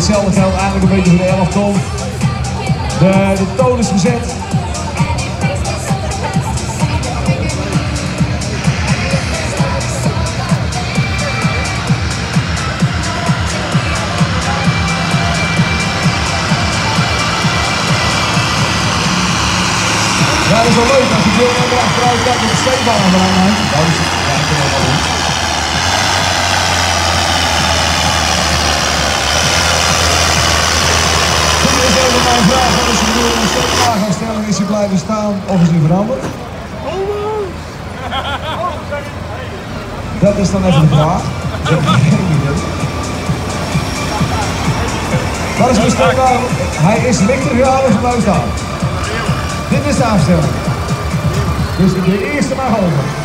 hetzelfde geldt eigenlijk een beetje voor de 11 ton. De toon is gezet. Ja, dat is wel leuk als je veel naar achteruit kijkt met de steekbaan aan de lijn. Nou, dus, ja, ik kan wel doen. Dit is even mijn vraag, als je nu een steekbaan gaan stellen, is hij blijven staan of is hij veranderd? Dat is dan even de vraag. Ik heb geen idee. Wat is mijn steekbaan? Hij is lichter gegaan of hij blijft staan? Dit is de afstelling. Dus de eerste mag over.